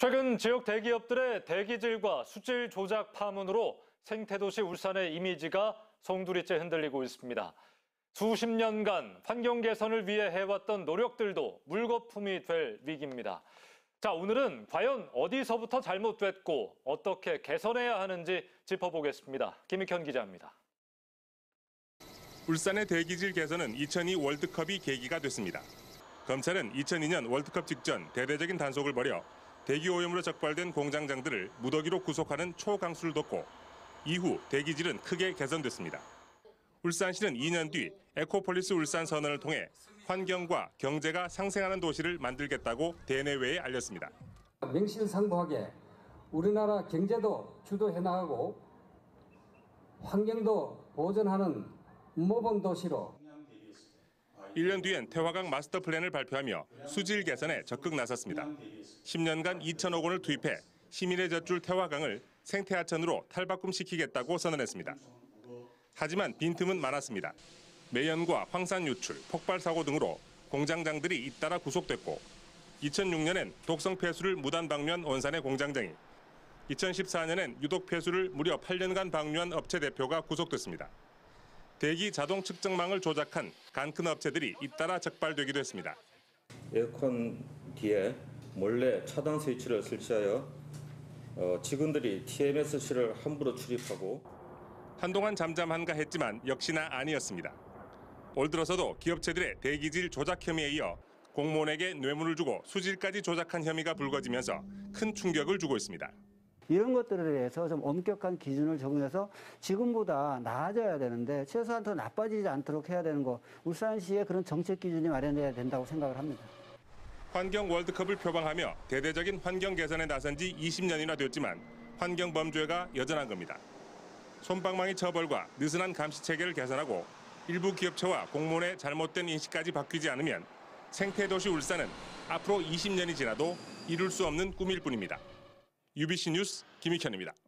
최근 지역 대기업들의 대기질과 수질 조작 파문으로 생태도시 울산의 이미지가 송두리째 흔들리고 있습니다. 수십 년간 환경 개선을 위해 해왔던 노력들도 물거품이 될 위기입니다. 자, 오늘은 과연 어디서부터 잘못됐고 어떻게 개선해야 하는지 짚어보겠습니다. 김익현 기자입니다. 울산의 대기질 개선은 2002 월드컵이 계기가 됐습니다. 검찰은 2002년 월드컵 직전 대대적인 단속을 벌여 대기 오염으로 적발된 공장장들을 무더기로 구속하는 초강수를 뒀고 이후 대기질은 크게 개선됐습니다. 울산시는 2년 뒤 에코폴리스 울산 선언을 통해 환경과 경제가 상생하는 도시를 만들겠다고 대내외에 알렸습니다. 명실상부하게 우리나라 경제도 주도해 나가고 환경도 보존하는 모범 도시로 1년 뒤엔 태화강 마스터 플랜을 발표하며 수질 개선에 적극 나섰습니다. 10년간 2천억 원을 투입해 시민의 젖줄 태화강을 생태하천으로 탈바꿈시키겠다고 선언했습니다. 하지만 빈틈은 많았습니다. 매연과 황산 유출, 폭발 사고 등으로 공장장들이 잇따라 구속됐고 2006년엔 독성 폐수를 무단 방류한 원산의 공장장이 2014년엔 유독 폐수를 무려 8년간 방류한 업체 대표가 구속됐습니다. 대기 자동 측정망을 조작한 간큰 업체들이 잇따라 적발되기도 했습니다. 에어컨 뒤에 몰래 차단 스위치를 설치하여 직원들이 TMSC를 함부로 출입하고 한동안 잠잠한가 했지만 역시나 아니었습니다. 올 들어서도 기업체들의 대기질 조작 혐의에 이어 공무원에게 뇌물을 주고 수질까지 조작한 혐의가 불거지면서 큰 충격을 주고 있습니다. 이런 것들에 대해서 좀 엄격한 기준을 적용해서 지금보다 나아져야 되는데 최소한 더 나빠지지 않도록 해야 되는 거 울산시에 그런 정책 기준이 마련돼야 된다고 생각을 합니다. 환경 월드컵을 표방하며 대대적인 환경 개선에 나선 지 20년이나 됐지만 환경 범죄가 여전한 겁니다. 솜방망이 처벌과 느슨한 감시 체계를 개선하고 일부 기업체와 공무원의 잘못된 인식까지 바뀌지 않으면 생태도시 울산은 앞으로 20년이 지나도 이룰 수 없는 꿈일 뿐입니다. UBC 뉴스 김익현입니다.